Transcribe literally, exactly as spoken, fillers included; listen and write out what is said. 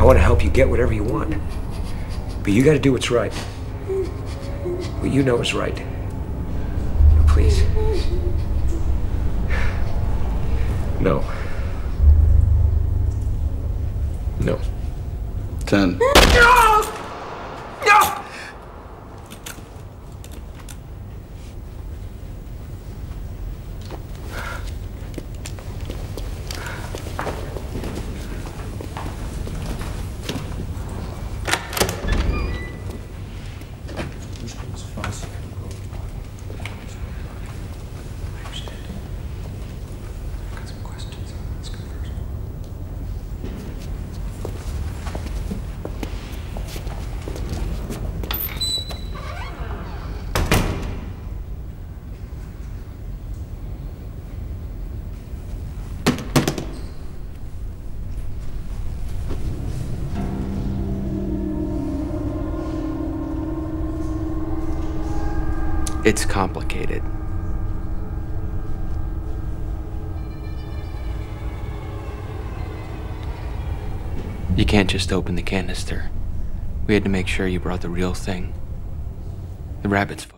want to help you get whatever you want. But you got to do what's right. What you know is right. Please. No. No. Ten. No! No! It's complicated. You can't just open the canister. We had to make sure you brought the real thing. The rabbit's